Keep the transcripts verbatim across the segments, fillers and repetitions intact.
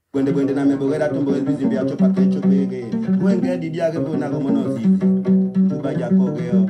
Bwende bwende na mebogera tumbo bizimbi acho pakecho pege. Wenge didia ke bona ko mono zizi. Tuba jako geo.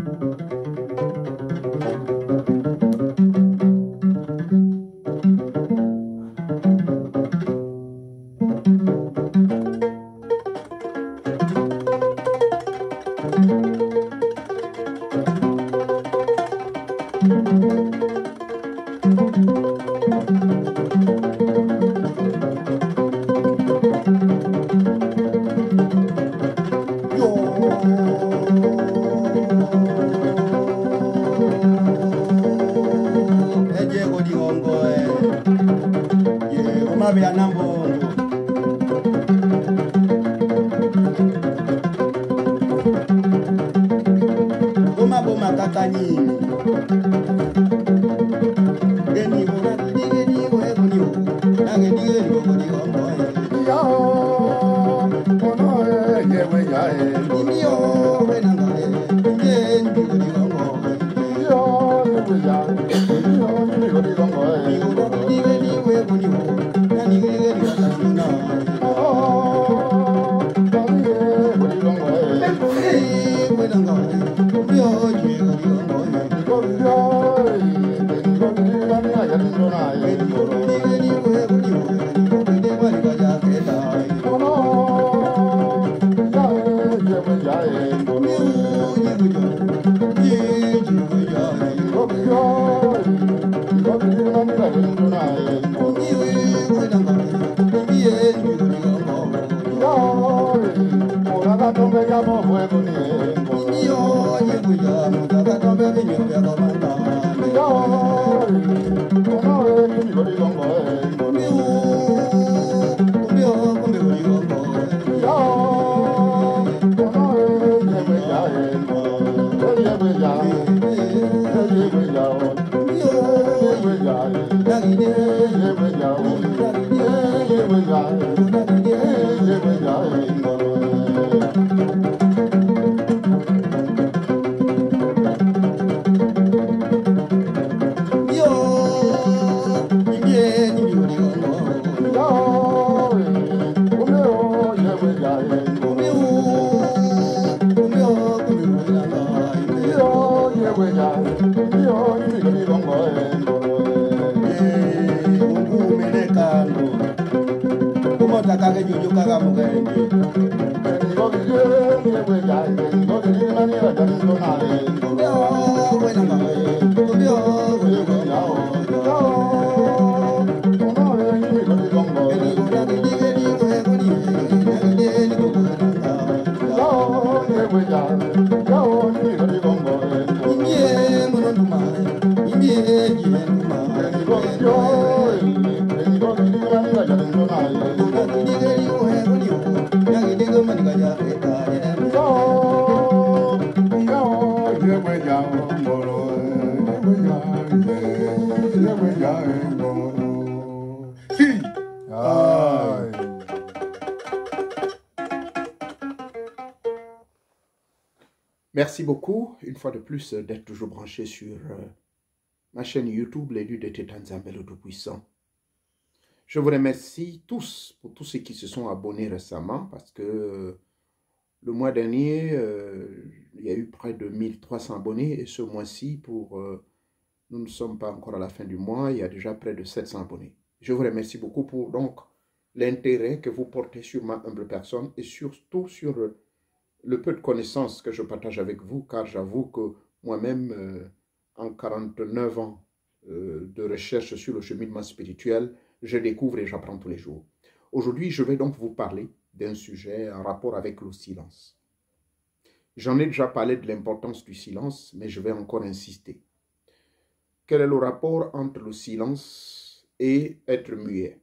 Merci beaucoup, une fois de plus, d'être toujours branché sur euh, ma chaîne YouTube, l'élu de Tétan Nzambe le Tout-Puissant. Je vous remercie tous pour tous ceux qui se sont abonnés récemment parce que euh, le mois dernier, euh, il y a eu près de mille trois cents abonnés et ce mois-ci, pour euh, nous ne sommes pas encore à la fin du mois, il y a déjà près de sept cents abonnés. Je vous remercie beaucoup pour donc l'intérêt que vous portez sur ma humble personne et surtout sur euh, le peu de connaissances que je partage avec vous, car j'avoue que moi-même, euh, en quarante-neuf ans euh, de recherche sur le cheminement spirituel, je découvre et j'apprends tous les jours. Aujourd'hui, je vais donc vous parler d'un sujet en rapport avec le silence. J'en ai déjà parlé de l'importance du silence, mais je vais encore insister. Quel est le rapport entre le silence et être muet?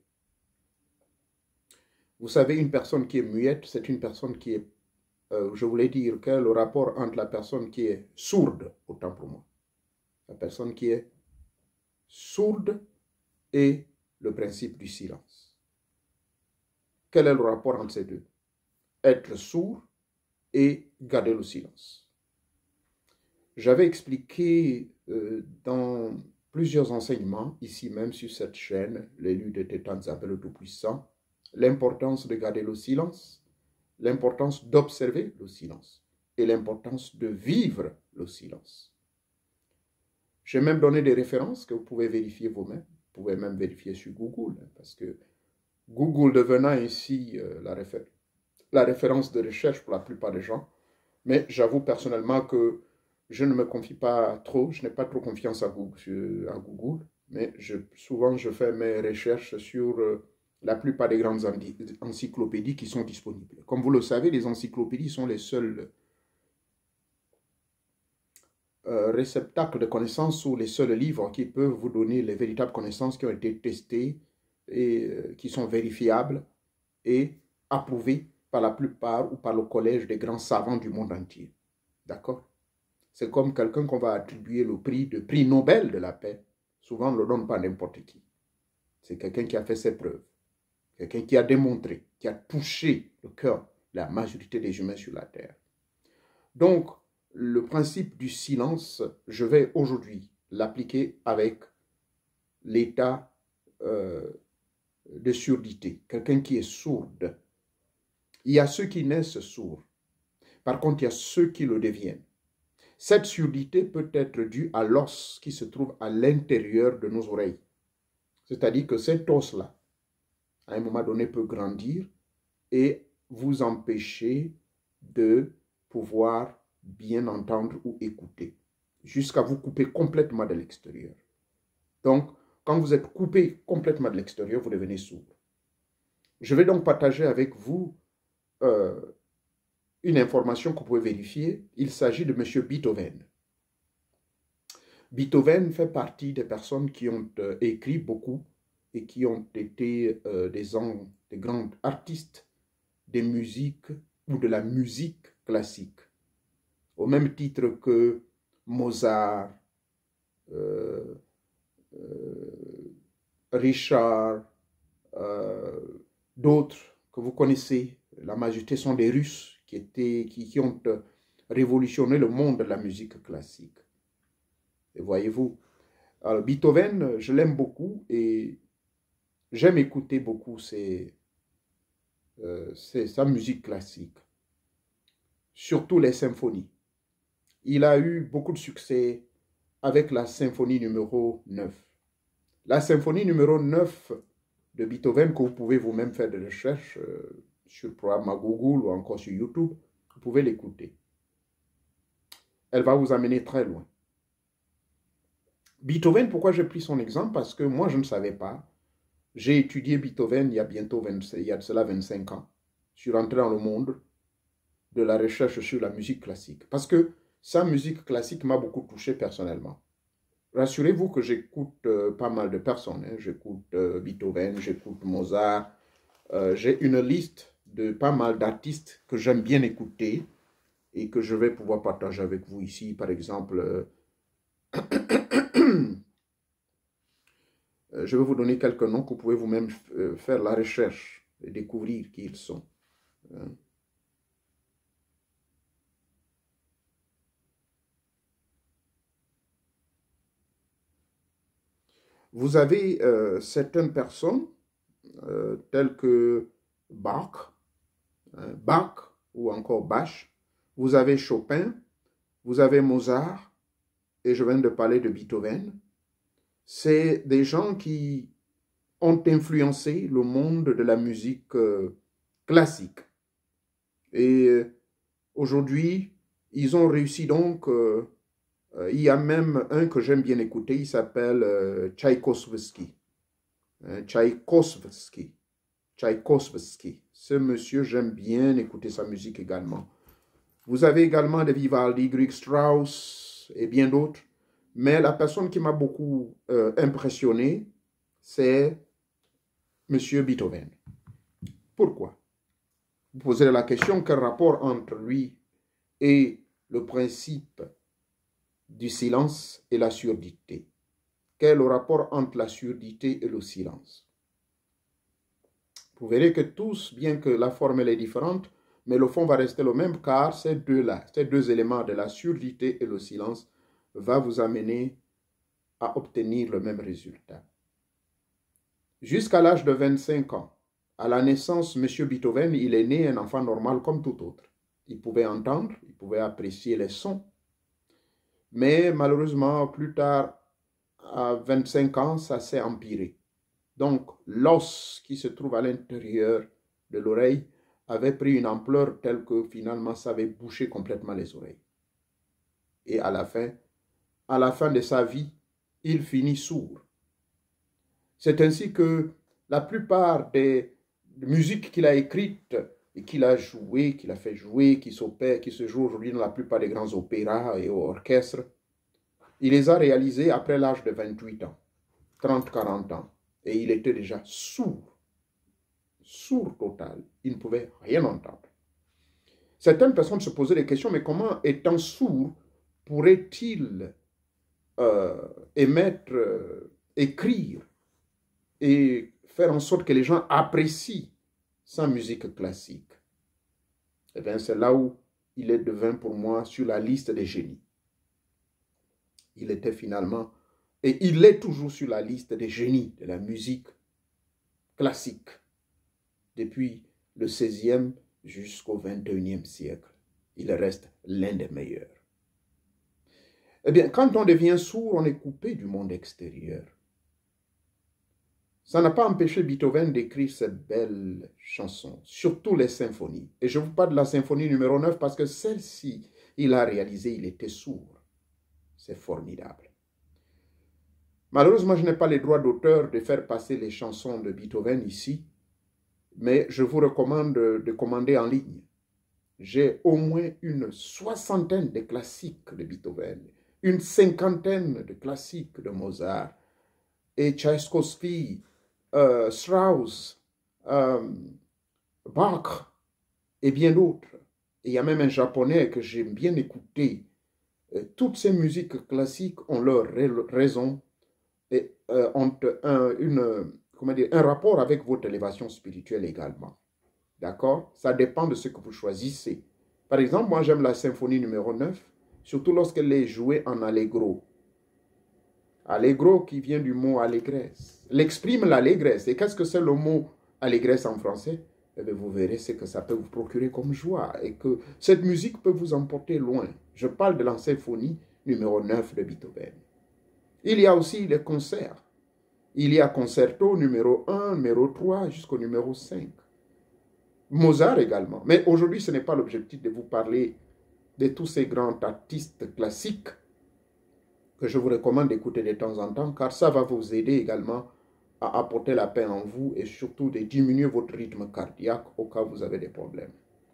Vous savez, une personne qui est muette, c'est une personne qui est Euh, je voulais dire quel est le rapport entre la personne qui est sourde, autant pour moi, la personne qui est sourde et le principe du silence. Quel est le rapport entre ces deux? Être sourd et garder le silence. J'avais expliqué euh, dans plusieurs enseignements, ici même sur cette chaîne, l'élu de Tétan Nzambe le Tout-Puissant, l'importance de garder le silence, l'importance d'observer le silence et l'importance de vivre le silence. J'ai même donné des références que vous pouvez vérifier vous-même. Vous pouvez même vérifier sur Google, hein, parce que Google devenant ainsi euh, la, réfé la référence de recherche pour la plupart des gens. Mais j'avoue personnellement que je ne me confie pas trop, je n'ai pas trop confiance à Google, sur, à Google mais je, souvent je fais mes recherches sur euh, la plupart des grandes encyclopédies qui sont disponibles. Comme vous le savez, les encyclopédies sont les seuls euh, réceptacles de connaissances ou les seuls livres qui peuvent vous donner les véritables connaissances qui ont été testées et euh, qui sont vérifiables et approuvées par la plupart ou par le collège des grands savants du monde entier. D'accord? C'est comme quelqu'un qu'on va attribuer le prix de prix Nobel de la paix. Souvent, on ne le donne pas à n'importe qui. C'est quelqu'un qui a fait ses preuves. Quelqu'un qui a démontré, qui a touché le cœur de la majorité des humains sur la Terre. Donc, le principe du silence, je vais aujourd'hui l'appliquer avec l'état euh, de surdité. Quelqu'un qui est sourde. Il y a ceux qui naissent sourds. Par contre, il y a ceux qui le deviennent. Cette surdité peut être due à l'os qui se trouve à l'intérieur de nos oreilles. C'est-à-dire que cet os-là, à un moment donné, peut grandir et vous empêcher de pouvoir bien entendre ou écouter, jusqu'à vous couper complètement de l'extérieur. Donc, quand vous êtes coupé complètement de l'extérieur, vous devenez sourd. Je vais donc partager avec vous euh, une information que vous pouvez vérifier. Il s'agit de M. Beethoven. Beethoven fait partie des personnes qui ont euh, écrit beaucoup et qui ont été euh, des, des grands artistes des musiques ou de la musique classique. Au même titre que Mozart, euh, euh, Richard, euh, d'autres que vous connaissez. La majorité sont des Russes qui, étaient, qui, qui ont révolutionné le monde de la musique classique. Et voyez-vous, alors Beethoven, je l'aime beaucoup et j'aime écouter beaucoup ses, euh, ses, sa musique classique, surtout les symphonies. Il a eu beaucoup de succès avec la symphonie numéro neuf. La symphonie numéro neuf de Beethoven, que vous pouvez vous-même faire des recherches euh, sur le programme à Google ou encore sur YouTube, vous pouvez l'écouter. Elle va vous amener très loin. Beethoven, pourquoi j'ai pris son exemple? Parce que moi, je ne savais pas. J'ai étudié Beethoven il y a bientôt vingt, il y a de cela vingt-cinq ans. Je suis rentré dans le monde de la recherche sur la musique classique. Parce que sa musique classique m'a beaucoup touché personnellement. Rassurez-vous que j'écoute euh, pas mal de personnes. Hein. J'écoute euh, Beethoven, j'écoute Mozart. Euh, j'ai une liste de pas mal d'artistes que j'aime bien écouter et que je vais pouvoir partager avec vous ici. Par exemple, euh, je vais vous donner quelques noms que vous pouvez vous-même euh, faire la recherche et découvrir qui ils sont. Hein. Vous avez euh, certaines personnes, euh, telles que Bach, hein, Bach ou encore Bach. Vous avez Chopin, vous avez Mozart, et je viens de parler de Beethoven. C'est des gens qui ont influencé le monde de la musique euh, classique. Et euh, aujourd'hui, ils ont réussi donc... Euh, Euh, il y a même un que j'aime bien écouter, il s'appelle euh, Tchaïkovski. Euh, Tchaïkovski. Tchaïkovski. Ce monsieur, j'aime bien écouter sa musique également. Vous avez également des Vivaldi, Grieg Strauss et bien d'autres. Mais la personne qui m'a beaucoup euh, impressionné, c'est monsieur Beethoven. Pourquoi? Vous posez la question, quel rapport entre lui et le principe du silence et la surdité? Quel est le rapport entre la surdité et le silence? Vous verrez que tous, bien que la forme elle est différente, mais le fond va rester le même, car ces deux-là, ces deux éléments de la surdité et le silence vont vous amener à obtenir le même résultat. Jusqu'à l'âge de vingt-cinq ans, À la naissance, M. Beethoven, il est né un enfant normal comme tout autre. Il pouvait entendre, il pouvait apprécier les sons. Mais malheureusement, plus tard, à vingt-cinq ans, ça s'est empiré. Donc, l'os qui se trouve à l'intérieur de l'oreille avait pris une ampleur telle que finalement, ça avait bouché complètement les oreilles. Et à la fin, à la fin de sa vie, il finit sourd. C'est ainsi que la plupart des musiques qu'il a écrites et qu'il a jouées, qu'il a fait jouer, qui s'opèrent, qui se jouent aujourd'hui dans la plupart des grands opéras et orchestres, il les a réalisées après l'âge de vingt-huit ans, trente à quarante ans. Et il était déjà sourd, sourd total. Il ne pouvait rien entendre. Certaines personnes se posaient des questions, mais comment, étant sourd, pourrait-il euh, émettre, euh, écrire et faire en sorte que les gens apprécient sa musique classique? Eh bien, c'est là où il est devint pour moi sur la liste des génies. Il était finalement, et il est toujours sur la liste des génies de la musique classique, depuis le seizième jusqu'au vingt et unième siècle. Il reste l'un des meilleurs. Eh bien, quand on devient sourd, on est coupé du monde extérieur. Ça n'a pas empêché Beethoven d'écrire cette belle chanson, surtout les symphonies. Et je vous parle de la symphonie numéro neuf parce que celle-ci, il a réalisé, il était sourd. C'est formidable. Malheureusement, je n'ai pas les droits d'auteur de faire passer les chansons de Beethoven ici, mais je vous recommande de commander en ligne. J'ai au moins une soixantaine de classiques de Beethoven, une cinquantaine de classiques de Mozart, et Tchaïkovski, euh, Strauss, euh, Bach, et bien d'autres. Et il y a même un japonais que j'aime bien écouter. Toutes ces musiques classiques ont leur raison et euh, ont un, une, comment dire, un rapport avec votre élévation spirituelle également. D'accord? Ça dépend de ce que vous choisissez. Par exemple, moi j'aime la symphonie numéro neuf, surtout lorsqu'elle est jouée en allegro. Allegro qui vient du mot allégresse. Elle exprime l'allégresse. Et qu'est-ce que c'est le mot allégresse en français? Eh bien, vous verrez ce que ça peut vous procurer comme joie et que cette musique peut vous emporter loin. Je parle de la symphonie numéro neuf de Beethoven. Il y a aussi les concerts. Il y a concerto numéro un, numéro trois jusqu'au numéro cinq. Mozart également. Mais aujourd'hui, ce n'est pas l'objectif de vous parler de tous ces grands artistes classiques que je vous recommande d'écouter de temps en temps, car ça va vous aider également à apporter la paix en vous et surtout de diminuer votre rythme cardiaque au cas où vous avez des problèmes.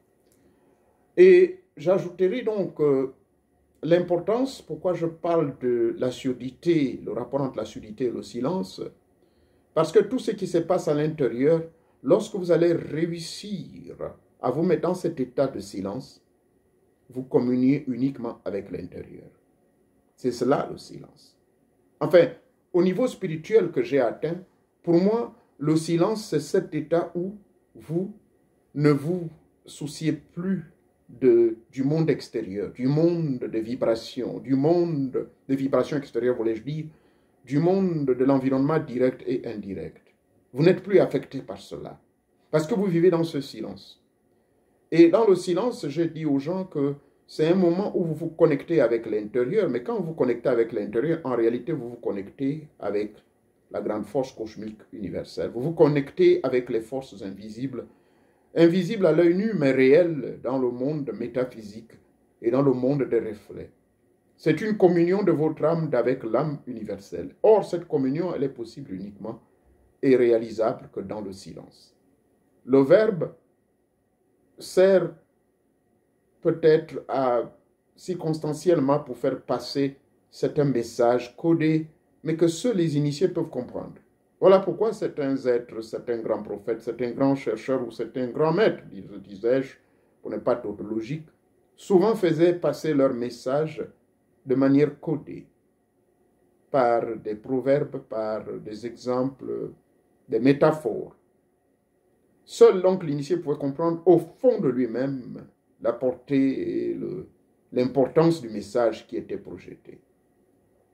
Et j'ajouterai donc euh, l'importance, pourquoi je parle de la surdité, le rapport entre la surdité et le silence, parce que tout ce qui se passe à l'intérieur, lorsque vous allez réussir à vous mettre dans cet état de silence, vous communiez uniquement avec l'intérieur. C'est cela le silence. Enfin, au niveau spirituel que j'ai atteint, pour moi, le silence, c'est cet état où vous ne vous souciez plus de, du monde extérieur, du monde des vibrations, du monde des vibrations extérieures, voulais-je dire, du monde de l'environnement direct et indirect. Vous n'êtes plus affecté par cela, parce que vous vivez dans ce silence. Et dans le silence, j'ai dit aux gens que c'est un moment où vous vous connectez avec l'intérieur, mais quand vous vous connectez avec l'intérieur, en réalité, vous vous connectez avec la grande force cosmique universelle. Vous vous connectez avec les forces invisibles, invisibles à l'œil nu, mais réelles dans le monde métaphysique et dans le monde des reflets. C'est une communion de votre âme avec l'âme universelle. Or, cette communion, elle est possible uniquement et réalisable que dans le silence. Le verbe sert peut-être à, circonstanciellement pour faire passer certains messages codés, mais que seuls les initiés peuvent comprendre. Voilà pourquoi certains êtres, certains grands prophètes, certains grands chercheurs ou certains grands maîtres, disais-je, pour ne pas être tautologique, souvent faisaient passer leurs messages de manière codée, par des proverbes, par des exemples, des métaphores. Seul donc l'initié pouvait comprendre au fond de lui-même la portée et l'importance du message qui était projeté.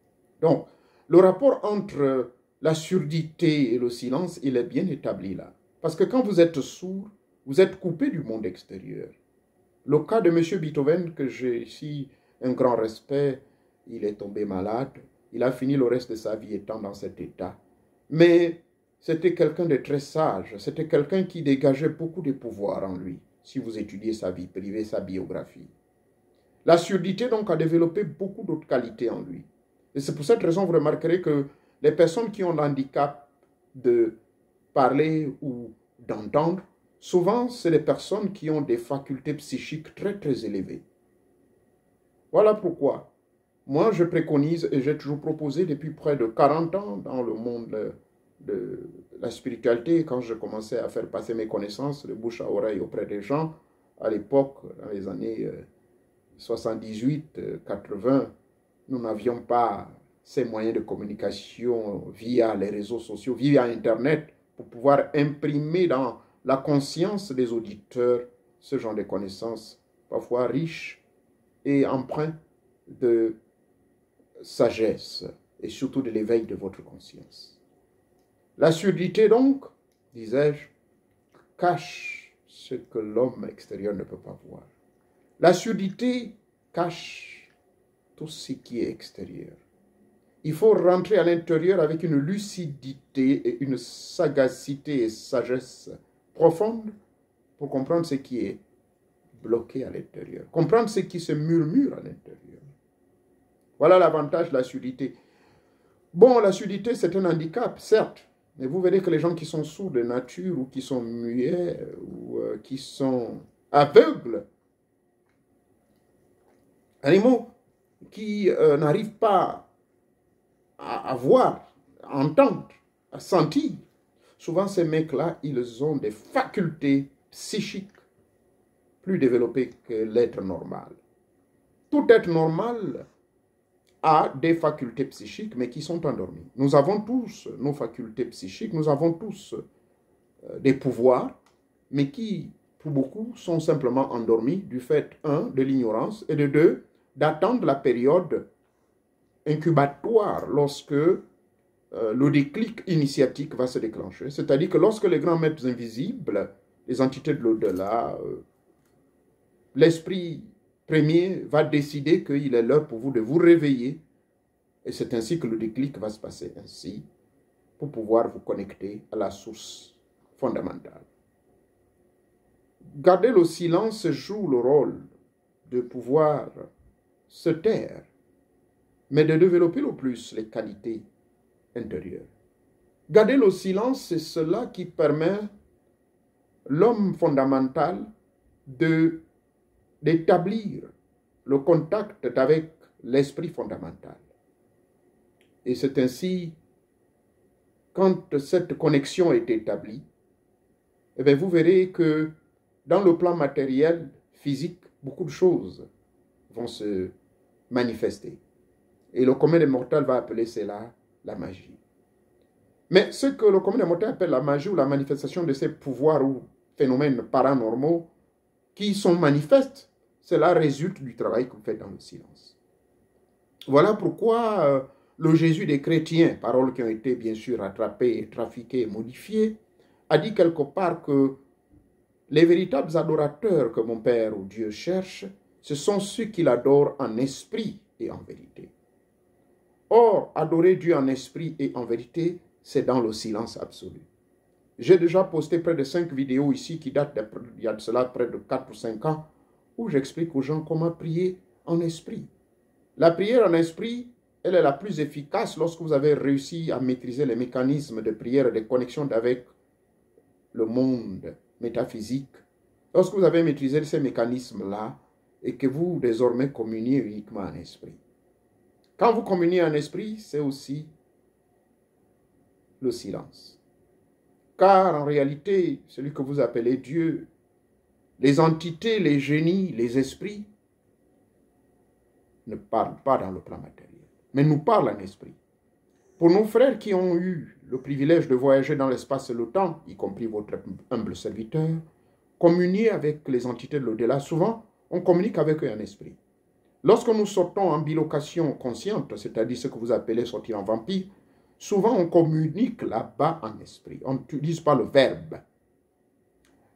Donc, le rapport entre la surdité et le silence, il est bien établi là. Parce que quand vous êtes sourd, vous êtes coupé du monde extérieur. Le cas de M. Beethoven, que j'ai ici un grand respect, il est tombé malade. Il a fini le reste de sa vie étant dans cet état. Mais c'était quelqu'un de très sage. C'était quelqu'un qui dégageait beaucoup de pouvoir en lui, si vous étudiez sa vie privée, sa biographie. La surdité, donc, a développé beaucoup d'autres qualités en lui. Et c'est pour cette raison que vous remarquerez que les personnes qui ont l'handicap de parler ou d'entendre, souvent, c'est les personnes qui ont des facultés psychiques très, très élevées. Voilà pourquoi, moi, je préconise et j'ai toujours proposé depuis près de quarante ans dans le monde de la spiritualité, quand je commençais à faire passer mes connaissances de bouche à oreille auprès des gens, à l'époque, dans les années soixante-dix-huit, quatre-vingts, nous n'avions pas ces moyens de communication via les réseaux sociaux, via Internet, pour pouvoir imprimer dans la conscience des auditeurs ce genre de connaissances, parfois riches et empreintes de sagesse et surtout de l'éveil de votre conscience. La surdité, donc, disais-je, cache ce que l'homme extérieur ne peut pas voir. La surdité cache tout ce qui est extérieur. Il faut rentrer à l'intérieur avec une lucidité et une sagacité et sagesse profonde pour comprendre ce qui est bloqué à l'intérieur, comprendre ce qui se murmure à l'intérieur. Voilà l'avantage de la surdité. Bon, la surdité, c'est un handicap, certes, mais vous verrez que les gens qui sont sourds de nature ou qui sont muets ou euh, qui sont aveugles, animaux qui euh, n'arrivent pas à, à voir, à entendre, à sentir, souvent ces mecs-là, ils ont des facultés psychiques plus développées que l'être normal. Tout être normal a des facultés psychiques, mais qui sont endormies. Nous avons tous nos facultés psychiques, nous avons tous euh, des pouvoirs, mais qui, pour beaucoup, sont simplement endormis du fait, un, de l'ignorance, et de deux, d'attendre la période incubatoire lorsque euh, le déclic initiatique va se déclencher. C'est-à-dire que lorsque les grands maîtres invisibles, les entités de l'au-delà, euh, l'esprit premier va décider qu'il est l'heure pour vous de vous réveiller. Et c'est ainsi que le déclic va se passer ainsi pour pouvoir vous connecter à la source fondamentale. Garder le silence joue le rôle de pouvoir se taire, mais de développer le plus les qualités intérieures. Garder le silence, c'est cela qui permet l'homme fondamental de d'établir le contact avec l'esprit fondamental. Et c'est ainsi, quand cette connexion est établie, eh bien vous verrez que dans le plan matériel, physique, beaucoup de choses vont se manifester. Et le commun des mortels va appeler cela la magie. Mais ce que le commun des mortels appelle la magie ou la manifestation de ces pouvoirs ou phénomènes paranormaux qui sont manifestes, cela résulte du travail que vous faites dans le silence. Voilà pourquoi euh, le Jésus des chrétiens, paroles qui ont été bien sûr attrapées, trafiquées, modifiées, a dit quelque part que les véritables adorateurs que mon Père ou Dieu cherche, ce sont ceux qui l'adorent en esprit et en vérité. Or, adorer Dieu en esprit et en vérité, c'est dans le silence absolu. J'ai déjà posté près de cinq vidéos ici qui datent il y a de cela près de quatre ou cinq ans, où j'explique aux gens comment prier en esprit. La prière en esprit, elle est la plus efficace lorsque vous avez réussi à maîtriser les mécanismes de prière et de connexion avec le monde métaphysique. Lorsque vous avez maîtrisé ces mécanismes-là et que vous désormais communiez uniquement en esprit. Quand vous communiez en esprit, c'est aussi le silence. Car en réalité, celui que vous appelez Dieu, les entités, les génies, les esprits, ne parlent pas dans le plan matériel, mais nous parlent en esprit. Pour nos frères qui ont eu le privilège de voyager dans l'espace et le temps, y compris votre humble serviteur, communier avec les entités de l'au-delà, souvent, on communique avec eux en esprit. Lorsque nous sortons en bilocation consciente, c'est-à-dire ce que vous appelez sortir en vampire, souvent on communique là-bas en esprit. On n'utilise pas le verbe,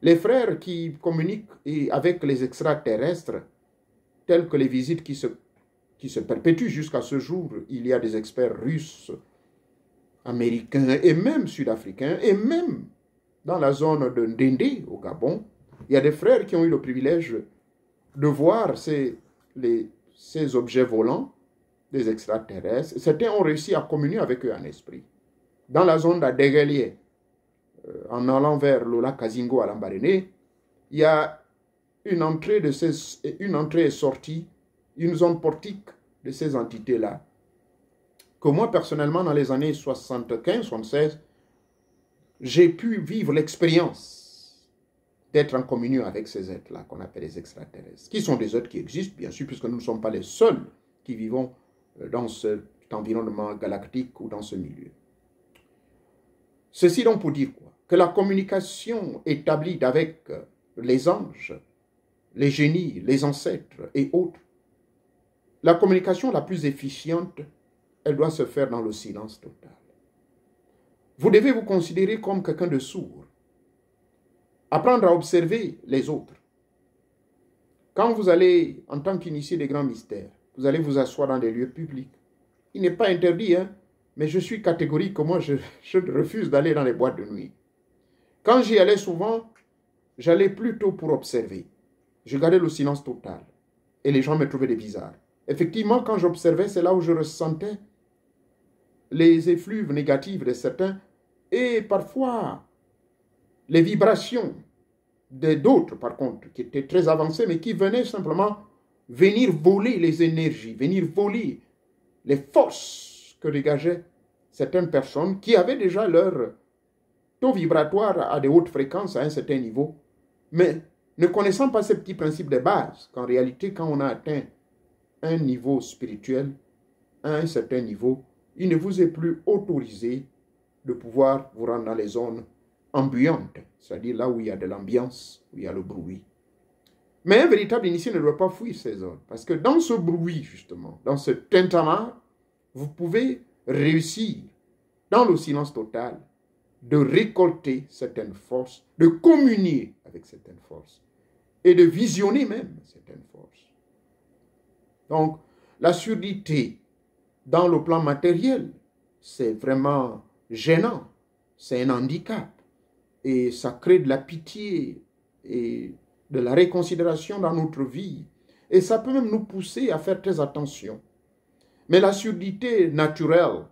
Les frères qui communiquent avec les extraterrestres, telles que les visites qui se, qui se perpétuent jusqu'à ce jour, il y a des experts russes, américains et même sud-africains, et même dans la zone de Ndende, au Gabon, il y a des frères qui ont eu le privilège de voir ces, les, ces objets volants, des extraterrestres. Certains ont réussi à communier avec eux en esprit. Dans la zone d'Adegelier, euh, en allant vers le lac Kazingo à Lambaréné, il y a une entrée, de ces, une entrée et sortie, une zone portique de ces entités-là, que moi, personnellement, dans les années soixante-quinze soixante-seize, j'ai pu vivre l'expérience d'être en communion avec ces êtres-là, qu'on appelle les extraterrestres, qui sont des êtres qui existent, bien sûr, puisque nous ne sommes pas les seuls qui vivons dans cet environnement galactique ou dans ce milieu. Ceci donc pour dire quoi? Que la communication établie avec les anges, les génies, les ancêtres et autres, la communication la plus efficiente, elle doit se faire dans le silence total. Vous devez vous considérer comme quelqu'un de sourd. Apprendre à observer les autres. Quand vous allez, en tant qu'initié des grands mystères, vous allez vous asseoir dans des lieux publics. Il n'est pas interdit, hein, mais je suis catégorique, moi je, je refuse d'aller dans les boîtes de nuit. Quand j'y allais souvent, j'allais plutôt pour observer. Je gardais le silence total. Et les gens me trouvaient des bizarres. Effectivement, quand j'observais, c'est là où je ressentais les effluves négatives de certains et parfois les vibrations d'autres, par contre, qui étaient très avancées, mais qui venaient simplement venir voler les énergies, venir voler les forces que dégageaient certaines personnes qui avaient déjà leur taux vibratoire à de hautes fréquences à un certain niveau, mais ne connaissant pas ces petits principes de base, qu'en réalité, quand on a atteint un niveau spirituel, à un certain niveau, il ne vous est plus autorisé de pouvoir vous rendre dans les zones ambiantes, c'est-à-dire là où il y a de l'ambiance, où il y a le bruit. Mais un véritable initié ne doit pas fuir ces zones, parce que dans ce bruit, justement, dans ce tintamarre, vous pouvez réussir, dans le silence total, de récolter certaines forces, de communier avec certaines forces, et de visionner même certaines forces. Donc, la surdité, dans le plan matériel, c'est vraiment gênant, c'est un handicap, et ça crée de la pitié et de la réconsidération dans notre vie, et ça peut même nous pousser à faire très attention. Mais la surdité naturelle,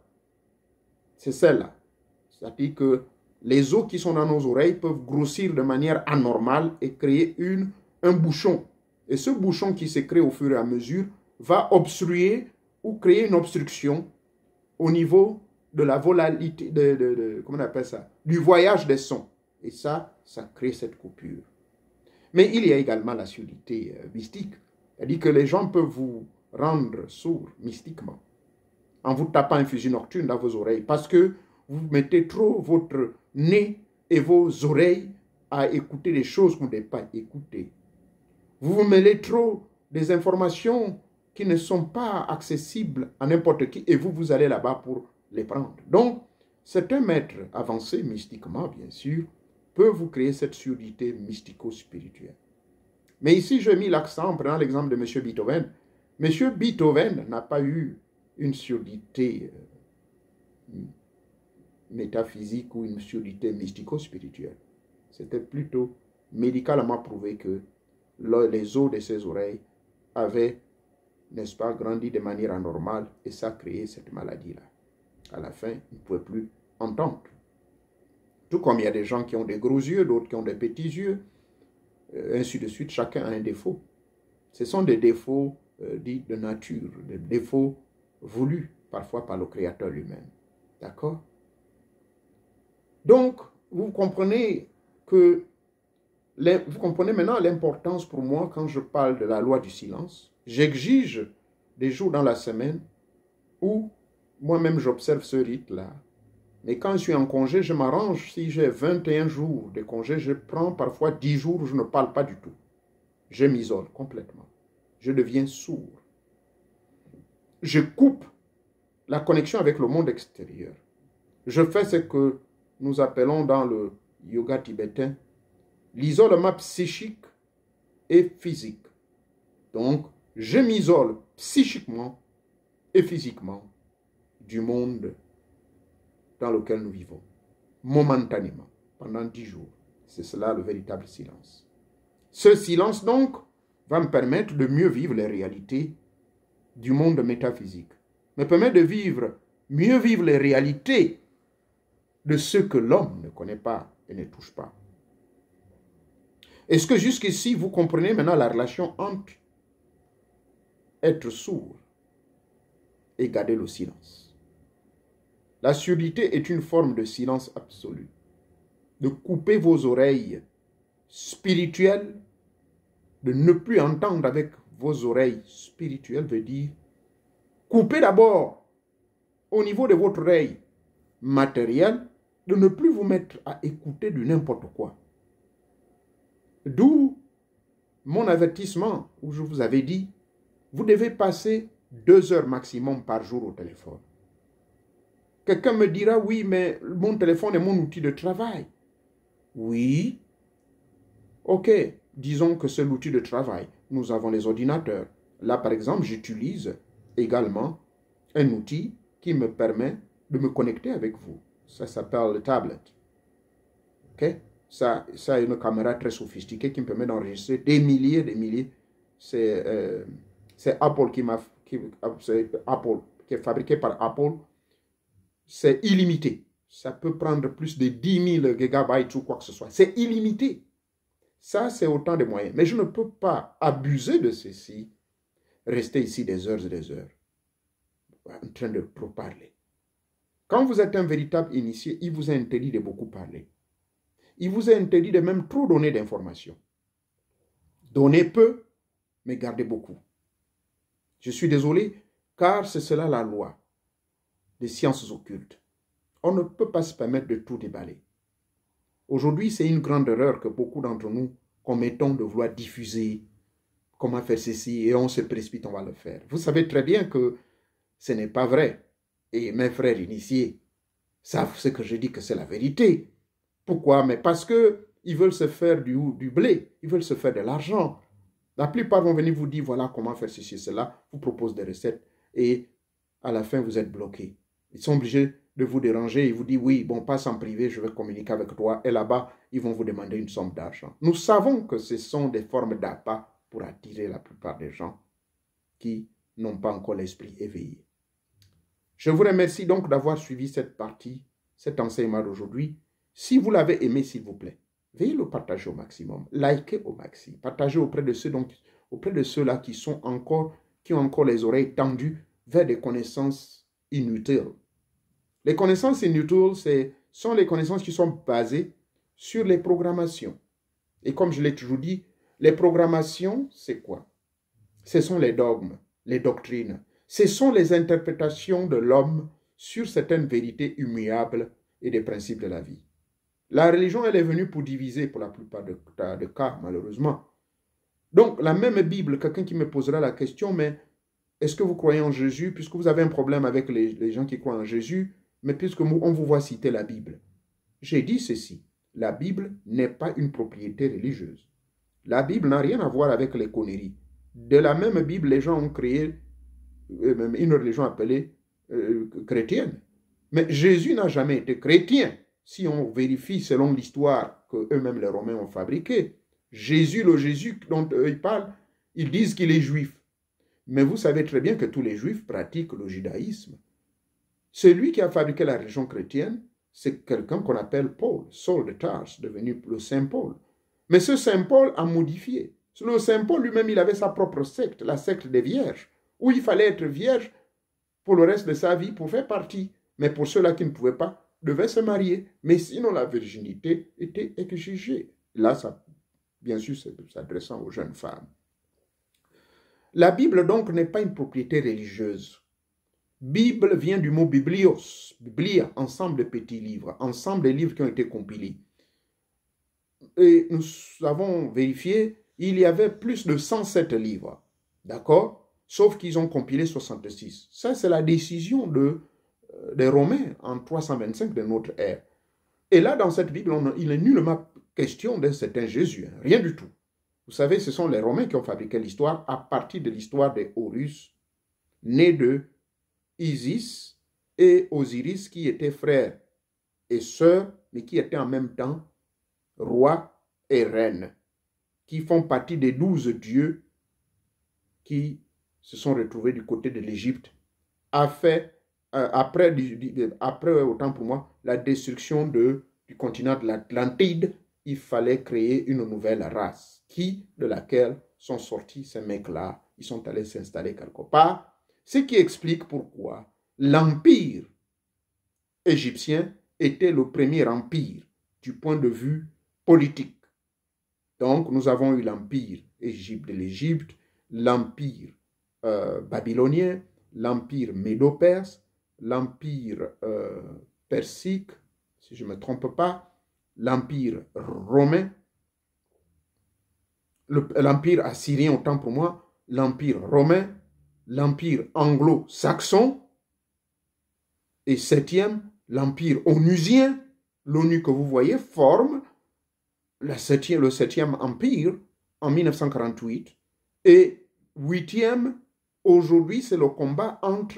c'est celle-là, c'est-à-dire que les os qui sont dans nos oreilles peuvent grossir de manière anormale et créer une, un bouchon, et ce bouchon qui se crée au fur et à mesure va obstruer ou créer une obstruction au niveau de la volatilité, de, de, de, comment on appelle ça, du voyage des sons. Et ça, ça crée cette coupure. Mais il y a également la surdité euh, mystique. C'est-à-dire que les gens peuvent vous rendre sourds mystiquement en vous tapant un fusil nocturne dans vos oreilles parce que vous mettez trop votre nez et vos oreilles à écouter des choses que vous ne devez pas écouter. Vous vous mêlez trop des informations qui ne sont pas accessibles à n'importe qui et vous, vous allez là-bas pour les prendre. Donc, certains maîtres avancés mystiquement, bien sûr, peuvent vous créer cette surdité mystico-spirituelle. Mais ici, je mis l'accent en prenant l'exemple de M. Beethoven. M. Beethoven n'a pas eu une surdité euh, métaphysique ou une surdité mystico-spirituelle. C'était plutôt médicalement prouvé que les os de ses oreilles avaient, n'est-ce pas, grandi de manière anormale et ça a créé cette maladie-là. À la fin, il ne pouvait plus entendre. Tout comme il y a des gens qui ont des gros yeux, d'autres qui ont des petits yeux, euh, ainsi de suite, chacun a un défaut. Ce sont des défauts euh, dits de nature, des défauts voulus parfois par le Créateur lui-même. D'accord? Donc, vous comprenez que, les, vous comprenez maintenant l'importance pour moi quand je parle de la loi du silence. J'exige des jours dans la semaine où moi-même j'observe ce rite-là. Mais quand je suis en congé, je m'arrange. Si j'ai vingt et un jours de congé, je prends parfois dix jours où je ne parle pas du tout. Je m'isole complètement. Je deviens sourd. Je coupe la connexion avec le monde extérieur. Je fais ce que nous appelons dans le yoga tibétain l'isolement psychique et physique. Donc, je m'isole psychiquement et physiquement du monde dans lequel nous vivons, momentanément, pendant dix jours. C'est cela le véritable silence. Ce silence, donc, va me permettre de mieux vivre les réalités du monde métaphysique, me permet de vivre, mieux vivre les réalités de ce que l'homme ne connaît pas et ne touche pas. Est-ce que jusqu'ici, vous comprenez maintenant la relation entre être sourd et garder le silence? La surdité est une forme de silence absolu. De couper vos oreilles spirituelles, de ne plus entendre avec vos oreilles spirituelles veut dire couper d'abord au niveau de votre oreille matérielle, de ne plus vous mettre à écouter de n'importe quoi. D'où mon avertissement où je vous avais dit, vous devez passer deux heures maximum par jour au téléphone. Quelqu'un me dira, oui, mais mon téléphone est mon outil de travail. Oui, ok, disons que c'est l'outil de travail. Nous avons les ordinateurs. Là, par exemple, j'utilise également un outil qui me permet de me connecter avec vous. Ça s'appelle le tablet. Ok? Ça, ça a une caméra très sophistiquée qui me permet d'enregistrer des milliers, des milliers. C'est euh, Apple qui m'a, qui, Apple qui est fabriqué par Apple. C'est illimité. Ça peut prendre plus de dix mille gigabytes ou quoi que ce soit. C'est illimité. Ça, c'est autant de moyens. Mais je ne peux pas abuser de ceci, rester ici des heures et des heures, en train de trop parler. Quand vous êtes un véritable initié, il vous est interdit de beaucoup parler. Il vous est interdit de même trop donner d'informations. Donnez peu, mais gardez beaucoup. Je suis désolé, car c'est cela la loi des sciences occultes. On ne peut pas se permettre de tout déballer. Aujourd'hui, c'est une grande erreur que beaucoup d'entre nous commettons de vouloir diffuser comment faire ceci et on se précipite, on va le faire. Vous savez très bien que ce n'est pas vrai. Et mes frères initiés savent ce que je dis que c'est la vérité. Pourquoi? Mais parce qu'ils veulent se faire du, du blé, ils veulent se faire de l'argent. La plupart vont venir vous dire voilà comment faire ceci et cela, vous proposent des recettes et à la fin vous êtes bloqués. Ils sont obligés de vous déranger, ils vous disent oui, bon, passe en privé, je vais communiquer avec toi. Et là-bas, ils vont vous demander une somme d'argent. Nous savons que ce sont des formes d'appât pour attirer la plupart des gens qui n'ont pas encore l'esprit éveillé. Je vous remercie donc d'avoir suivi cette partie, cet enseignement d'aujourd'hui. Si vous l'avez aimé, s'il vous plaît, veuillez le partager au maximum, likez au maximum, partagez auprès de ceux donc, auprès de ceux-là qui sont encore, qui ont encore les oreilles tendues vers des connaissances inutiles. Les connaissances inutiles, ce sont les connaissances qui sont basées sur les programmations. Et comme je l'ai toujours dit, les programmations, c'est quoi? Ce sont les dogmes, les doctrines. Ce sont les interprétations de l'homme sur certaines vérités immuables et des principes de la vie. La religion, elle est venue pour diviser pour la plupart de, de cas, malheureusement. Donc, la même Bible, quelqu'un qui me posera la question, mais est-ce que vous croyez en Jésus? Puisque vous avez un problème avec les, les gens qui croient en Jésus, mais puisque on vous voit citer la Bible. J'ai dit ceci, la Bible n'est pas une propriété religieuse. La Bible n'a rien à voir avec les conneries. De la même Bible, les gens ont créé euh, une religion appelée euh, chrétienne. Mais Jésus n'a jamais été chrétien. Si on vérifie selon l'histoire qu'eux-mêmes les Romains ont fabriquée, Jésus, le Jésus dont eux ils parlent, ils disent qu'il est juif. Mais vous savez très bien que tous les juifs pratiquent le judaïsme. Celui qui a fabriqué la religion chrétienne, c'est quelqu'un qu'on appelle Paul, Saul de Tarse, devenu le Saint Paul. Mais ce Saint Paul a modifié. Le Saint Paul lui-même, il avait sa propre secte, la secte des vierges, où il fallait être vierge pour le reste de sa vie, pour faire partie. Mais pour ceux-là qui ne pouvaient pas, devaient se marier. Mais sinon, la virginité était exigée. Là, ça, bien sûr, c'est s'adressant aux jeunes femmes. La Bible, donc, n'est pas une propriété religieuse. Bible vient du mot biblios, biblia, ensemble de petits livres, ensemble de livres qui ont été compilés. Et nous avons vérifié, il y avait plus de cent sept livres, d'accord? Sauf qu'ils ont compilé soixante-six. Ça, c'est la décision de, euh, des Romains en trois cent vingt-cinq de notre ère. Et là, dans cette Bible, on, il n'est nullement question d'un certain Jésus, hein, rien du tout. Vous savez, ce sont les Romains qui ont fabriqué l'histoire à partir de l'histoire des Horus, nés de Isis et Osiris, qui étaient frères et sœurs, mais qui étaient en même temps rois et reines, qui font partie des douze dieux qui se sont retrouvés du côté de l'Égypte, après, euh, après, après, autant pour moi, la destruction de, du continent de l'Atlantide. Il fallait créer une nouvelle race, qui, de laquelle sont sortis ces mecs-là. Ils sont allés s'installer quelque part, ce qui explique pourquoi l'empire égyptien était le premier empire du point de vue politique. Donc, nous avons eu l'empire de l'Égypte, l'empire euh, babylonien, l'empire médo-perse, l'empire euh, persique, si je ne me trompe pas, l'empire romain, l'empire assyrien autant pour moi, l'empire romain, l'empire anglo-saxon, et septième, l'empire onusien. L'ONU que vous voyez forme la septième, le septième empire en mille neuf cent quarante-huit, et huitième, aujourd'hui, c'est le combat entre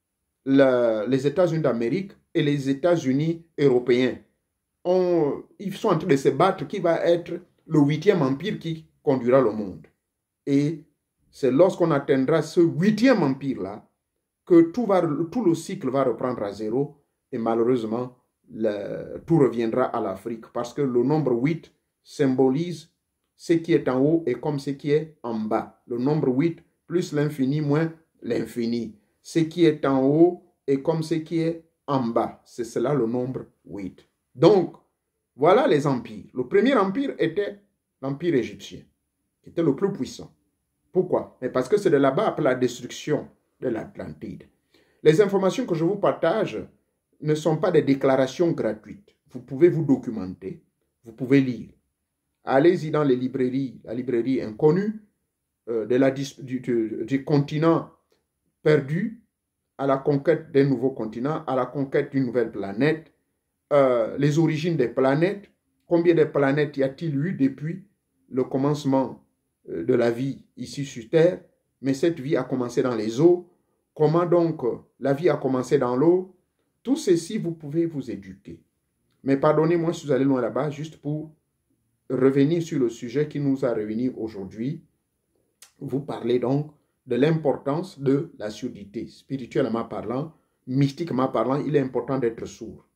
la, les États-Unis d'Amérique et les États-Unis européens. On, ils sont en train de se battre qui va être le huitième empire qui conduira le monde. Et c'est lorsqu'on atteindra ce huitième empire-là que tout, va, tout le cycle va reprendre à zéro et malheureusement, le, tout reviendra à l'Afrique parce que le nombre huit symbolise ce qui est en haut et comme ce qui est en bas. Le nombre huit plus l'infini moins l'infini. Ce qui est en haut est comme ce qui est en bas. C'est cela le nombre huit. Donc, voilà les empires. Le premier empire était l'empire égyptien, qui était le plus puissant. Pourquoi? Mais parce que c'est de là-bas après la destruction de l'Atlantide. Les informations que je vous partage ne sont pas des déclarations gratuites. Vous pouvez vous documenter, vous pouvez lire. Allez-y dans les librairies, la librairie inconnue, euh, de la, du, du, du continent perdu à la conquête d'un nouveau continent, à la conquête d'une nouvelle planète, euh, les origines des planètes, combien de planètes y a-t-il eu depuis le commencement euh, de la vie ici sur Terre, mais cette vie a commencé dans les eaux, comment donc euh, la vie a commencé dans l'eau, tout ceci vous pouvez vous éduquer. Mais pardonnez-moi si vous allez loin là-bas, juste pour revenir sur le sujet qui nous a réunis aujourd'hui. Vous parlez donc de l'importance de la surdité. Spirituellement parlant, mystiquement parlant, il est important d'être sourd.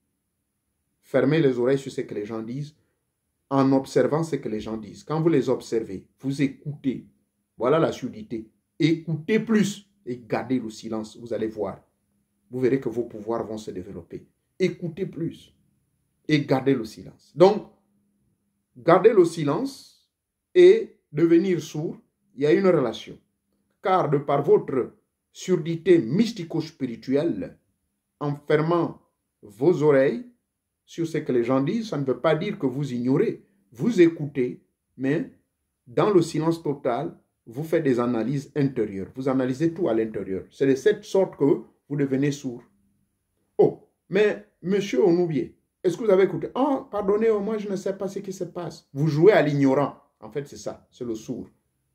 Fermez les oreilles sur ce que les gens disent en observant ce que les gens disent. Quand vous les observez, vous écoutez. Voilà la surdité. Écoutez plus et gardez le silence. Vous allez voir. Vous verrez que vos pouvoirs vont se développer. Écoutez plus et gardez le silence. Donc, garder le silence et devenir sourd, il y a une relation. Car de par votre surdité mystico-spirituelle, en fermant vos oreilles sur ce que les gens disent, ça ne veut pas dire que vous ignorez. Vous écoutez, mais dans le silence total, vous faites des analyses intérieures. Vous analysez tout à l'intérieur. C'est de cette sorte que vous devenez sourd. Oh, mais monsieur Onoubié, est-ce que vous avez écouté? Oh, pardonnez, moi je ne sais pas ce qui se passe. Vous jouez à l'ignorant. En fait, c'est ça, c'est le sourd.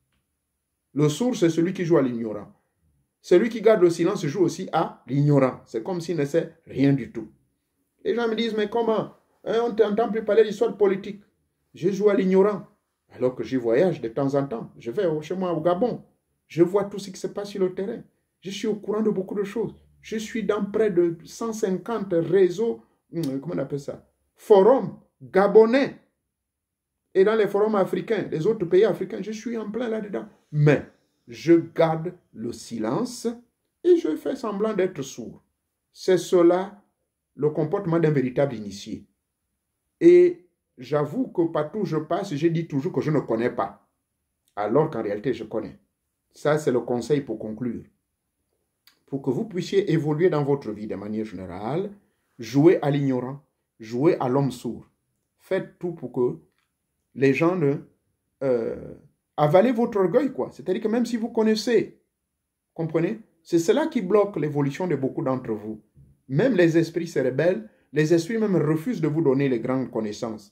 Le sourd, c'est celui qui joue à l'ignorant. Celui qui garde le silence joue aussi à l'ignorant. C'est comme s'il ne sait rien du tout. Les gens me disent, mais comment? Hein, on ne t'entend plus parler d'histoire politique. Je joue à l'ignorant. Alors que j'y voyage de temps en temps. Je vais chez moi au Gabon. Je vois tout ce qui se passe sur le terrain. Je suis au courant de beaucoup de choses. Je suis dans près de cent cinquante réseaux, comment on appelle ça? Forums gabonais. Et dans les forums africains, les autres pays africains, je suis en plein là-dedans. Mais je garde le silence et je fais semblant d'être sourd. C'est cela le comportement d'un véritable initié. Et j'avoue que partout où je passe, je dis toujours que je ne connais pas. Alors qu'en réalité, je connais. Ça, c'est le conseil pour conclure. Pour que vous puissiez évoluer dans votre vie de manière générale, jouez à l'ignorant, jouez à l'homme sourd. Faites tout pour que les gens ne... Euh, avalez votre orgueil, quoi. C'est-à-dire que même si vous connaissez, comprenez, c'est cela qui bloque l'évolution de beaucoup d'entre vous. Même les esprits se rebellent, les esprits même refusent de vous donner les grandes connaissances.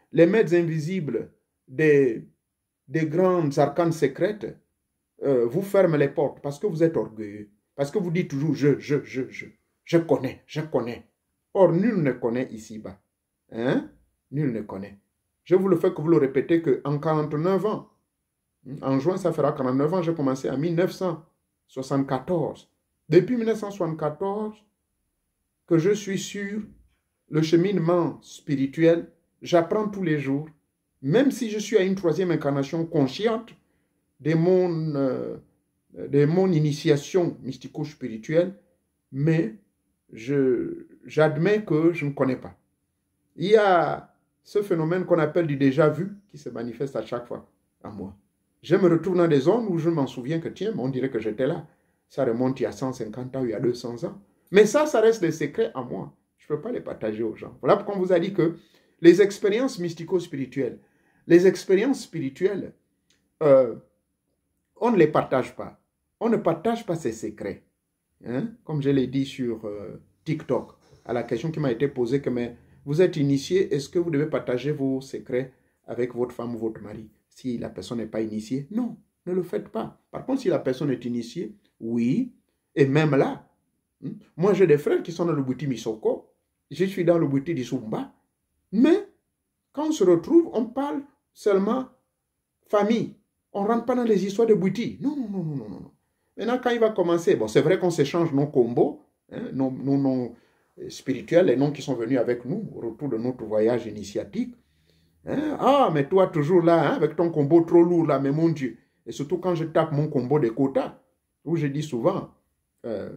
les maîtres invisibles des, des grandes arcanes secrètes euh, vous ferment les portes parce que vous êtes orgueilleux. Parce que vous dites toujours, je, je, je, je, je connais, je connais. Or, nul ne connaît ici-bas. Hein? Nul ne connaît. Je vous le fais que vous le répétez qu'en quarante-neuf ans, en juin, ça fera quarante-neuf ans, j'ai commencé en mille neuf cent soixante-quatorze. Depuis mille neuf cent soixante-quatorze, que je suis sur le cheminement spirituel, j'apprends tous les jours, même si je suis à une troisième incarnation consciente de mon, euh, de mon initiation mystico-spirituelle, mais j'admets que je ne connais pas. Il y a ce phénomène qu'on appelle du déjà-vu qui se manifeste à chaque fois à moi. Je me retrouve dans des zones où je m'en souviens que, tiens, on dirait que j'étais là. Ça remonte il y a cent cinquante ans, il y a deux cents ans. Mais ça, ça reste des secrets à moi. Je ne peux pas les partager aux gens. Voilà pourquoi on vous a dit que les expériences mystico-spirituelles, les expériences spirituelles, euh, on ne les partage pas. On ne partage pas ces secrets. Hein? Comme je l'ai dit sur euh, TikTok, à la question qui m'a été posée, que mais vous êtes initié, est-ce que vous devez partager vos secrets avec votre femme ou votre mari? Si la personne n'est pas initiée, non, ne le faites pas. Par contre, si la personne est initiée, oui, et même là, hein, moi j'ai des frères qui sont dans le bouti Misoko, je suis dans le bouti d'Isumba, mais quand on se retrouve, on parle seulement famille. On ne rentre pas dans les histoires de bouti. Non, non, non, non, non, non. Maintenant, quand il va commencer, bon, c'est vrai qu'on s'échange nos combos, hein, nos, nos, nos spirituels, les noms qui sont venus avec nous au retour de notre voyage initiatique. Hein? Ah, mais toi, toujours là, hein, avec ton combo trop lourd, là, mais mon Dieu. Et surtout quand je tape mon combo de quotas, où je dis souvent, euh,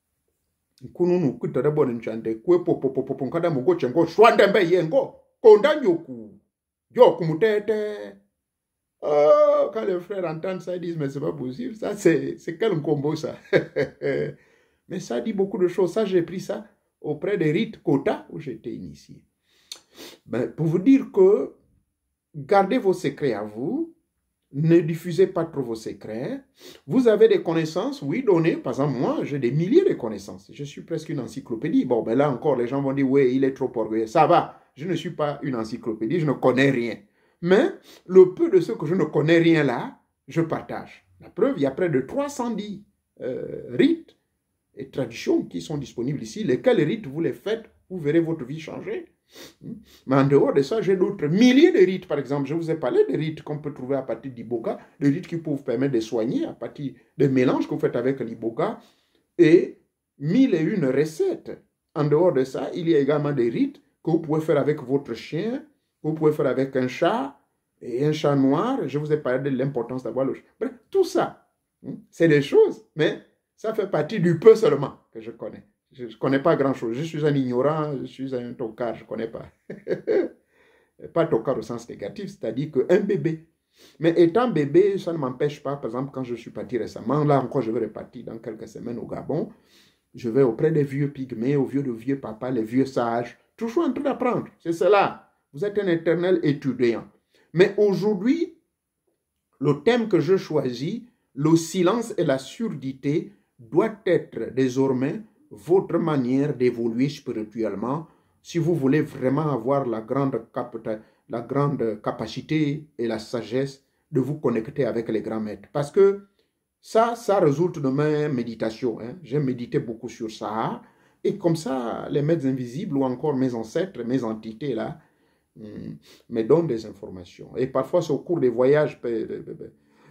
oh, quand les frères entendent ça, ils disent, mais c'est pas possible, ça, c'est quel combo, ça? Mais ça dit beaucoup de choses. Ça, j'ai pris ça auprès des rites quotas où j'étais initié. Ben, pour vous dire que gardez vos secrets à vous, ne diffusez pas trop vos secrets. Vous avez des connaissances, oui, données. Par exemple, moi, j'ai des milliers de connaissances. Je suis presque une encyclopédie. Bon, ben là encore, les gens vont dire, oui, il est trop orgueilleux. Ça va, je ne suis pas une encyclopédie, je ne connais rien. Mais le peu de ce que je ne connais rien là, je partage. La preuve, il y a près de trois cent dix euh, rites et traditions qui sont disponibles ici. Lesquels rites vous les faites, vous verrez votre vie changer. Mais en dehors de ça, j'ai d'autres milliers de rites. Par exemple, je vous ai parlé des rites qu'on peut trouver à partir d'iboga, des rites qui peuvent vous permettre de soigner à partir des mélanges que vous faites avec l'iboga et mille et une recettes. En dehors de ça, il y a également des rites que vous pouvez faire avec votre chien, que vous pouvez faire avec un chat et un chat noir. Je vous ai parlé de l'importance d'avoir le chat. Bref, tout ça, c'est des choses, mais ça fait partie du peu seulement que je connais. Je ne connais pas grand-chose. Je suis un ignorant, je suis un tocard, je ne connais pas. Pas tocard au sens négatif, c'est-à-dire qu'un bébé. Mais étant bébé, ça ne m'empêche pas, par exemple, quand je suis parti récemment, là encore, je vais repartir dans quelques semaines au Gabon, je vais auprès des vieux pygmées, aux vieux de vieux papas, les vieux sages, toujours en train d'apprendre. C'est cela. Vous êtes un éternel étudiant. Mais aujourd'hui, le thème que je choisis, le silence et la surdité, doit être désormais votre manière d'évoluer spirituellement si vous voulez vraiment avoir la grande, la grande capacité et la sagesse de vous connecter avec les grands maîtres. Parce que ça, ça résulte de mes méditations. Hein. J'ai médité beaucoup sur ça. Et comme ça, les maîtres invisibles ou encore mes ancêtres, mes entités là, hum, me donnent des informations. Et parfois, c'est au cours des voyages, euh,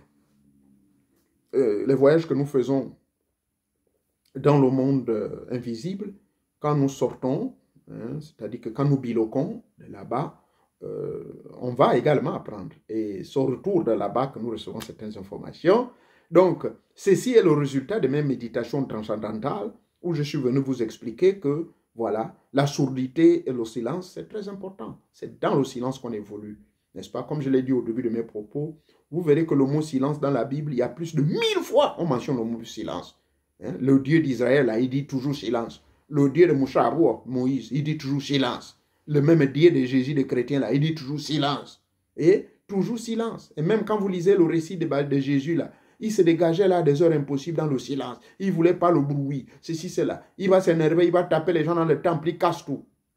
les voyages que nous faisons dans le monde euh, invisible, quand nous sortons, hein, c'est-à-dire que quand nous biloquons de là-bas, euh, on va également apprendre. Et c'est au retour de là-bas que nous recevons certaines informations. Donc, ceci est le résultat de mes méditations transcendantales où je suis venu vous expliquer que, voilà, la sourdité et le silence, c'est très important. C'est dans le silence qu'on évolue, n'est-ce pas? Comme je l'ai dit au début de mes propos, vous verrez que le mot silence dans la Bible, il y a plus de mille fois on mentionne le mot silence. Hein? Le Dieu d'Israël, il dit toujours silence. Le Dieu de Mouchabou, Moïse, il dit toujours silence. Le même Dieu de Jésus, des chrétiens, là, il dit toujours silence. Et toujours silence. Et même quand vous lisez le récit de, de Jésus, là, il se dégageait là des heures impossibles dans le silence. Il ne voulait pas le bruit, ceci, cela. Il va s'énerver, il va taper les gens dans le temple, il casse tout.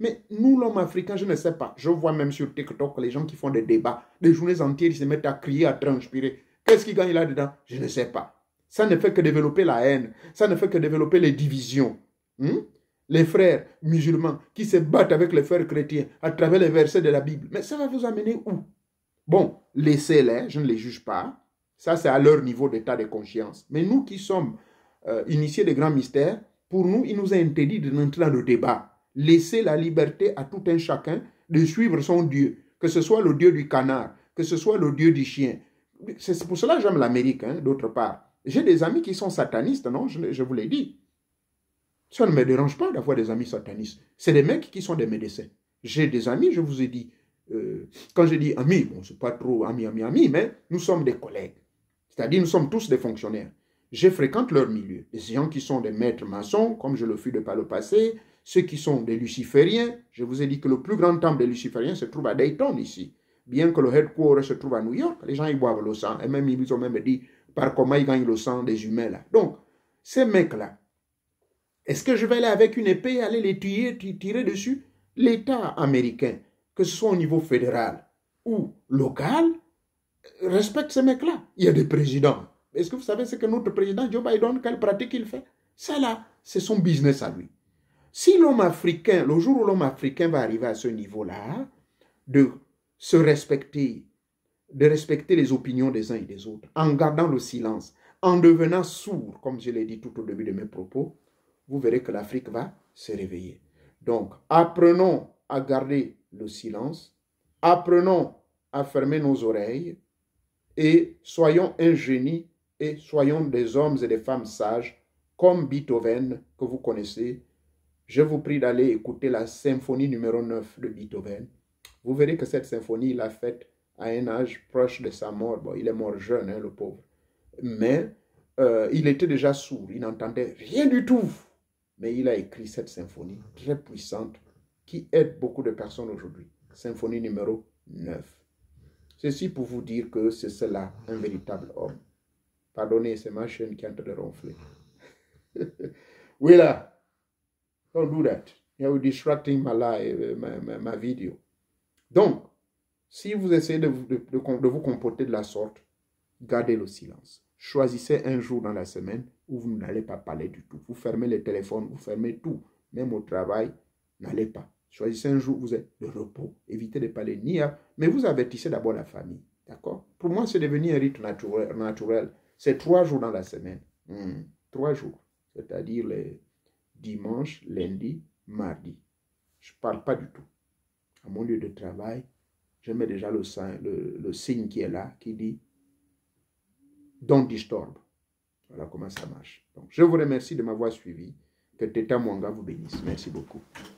Mais nous, l'homme africain, je ne sais pas. Je vois même sur TikTok les gens qui font des débats, des journées entières, ils se mettent à crier, à transpirer. Qu'est-ce qu'ils gagnent là-dedans? Je ne sais pas. Ça ne fait que développer la haine. Ça ne fait que développer les divisions. Hmm? Les frères musulmans qui se battent avec les frères chrétiens à travers les versets de la Bible. Mais ça va vous amener où? Bon, laissez-les, je ne les juge pas. Ça, c'est à leur niveau d'état de conscience. Mais nous qui sommes euh, initiés des grands mystères, pour nous, il nous est interdit de rentrer dans le débat. Laissez la liberté à tout un chacun de suivre son Dieu, que ce soit le Dieu du canard, que ce soit le Dieu du chien. C'est pour cela que j'aime l'Amérique, hein, d'autre part. J'ai des amis qui sont satanistes, non? Je, je vous l'ai dit. Ça ne me dérange pas d'avoir des amis satanistes. C'est des mecs qui sont des médecins. J'ai des amis, je vous ai dit, euh, quand je dis amis, bon, c'est pas trop amis, amis, amis, mais nous sommes des collègues. C'est-à-dire, nous sommes tous des fonctionnaires. Je fréquente leur milieu. Les gens qui sont des maîtres maçons, comme je le fus de par le passé, ceux qui sont des lucifériens. Je vous ai dit que le plus grand temple des lucifériens se trouve à Dayton, ici. Bien que le headquarter se trouve à New York, les gens ils boivent le sang. Et même, ils ont même dit par comment ils gagnent le sang des humains, là. Donc, ces mecs-là, est-ce que je vais aller avec une épée, aller les tuer, tirer dessus? L'État américain, que ce soit au niveau fédéral ou local, respecte ces mecs-là. Il y a des présidents. Est-ce que vous savez ce que notre président Joe Biden, quelle pratique il fait? Ça là, c'est son business à lui. Si l'homme africain, le jour où l'homme africain va arriver à ce niveau-là, de se respecter, de respecter les opinions des uns et des autres, en gardant le silence, en devenant sourd, comme je l'ai dit tout au début de mes propos, vous verrez que l'Afrique va se réveiller. Donc, apprenons à garder le silence, apprenons à fermer nos oreilles et soyons un génie et soyons des hommes et des femmes sages comme Beethoven que vous connaissez. Je vous prie d'aller écouter la symphonie numéro neuf de Beethoven. Vous verrez que cette symphonie, il l'a faite à un âge proche de sa mort. Bon, il est mort jeune, hein, le pauvre. Mais euh, il était déjà sourd, il n'entendait rien du tout. Mais il a écrit cette symphonie très puissante qui aide beaucoup de personnes aujourd'hui. Symphonie numéro neuf. Ceci pour vous dire que c'est cela, un véritable homme. Pardonnez, c'est ma chaîne qui est en train de ronfler. Oui là, don't do that. You're distracting my life, ma, ma, ma vidéo. Donc, si vous essayez de, de, de, de vous comporter de la sorte, gardez le silence. Choisissez un jour dans la semaine où vous n'allez pas parler du tout. Vous fermez les téléphones, vous fermez tout. Même au travail, n'allez pas. Choisissez un jour où vous êtes de repos. Évitez de parler ni à... Mais vous avertissez d'abord la famille. D'accord? Pour moi, c'est devenu un rythme naturel. naturel. C'est trois jours dans la semaine. Mmh. Trois jours. C'est-à-dire les dimanche, lundi, mardi. Je ne parle pas du tout. À mon lieu de travail, je mets déjà le, le, le signe qui est là, qui dit don't disturb. Voilà comment ça marche. Donc, je vous remercie de m'avoir suivi. Que Teta Mwanga vous bénisse. Merci beaucoup.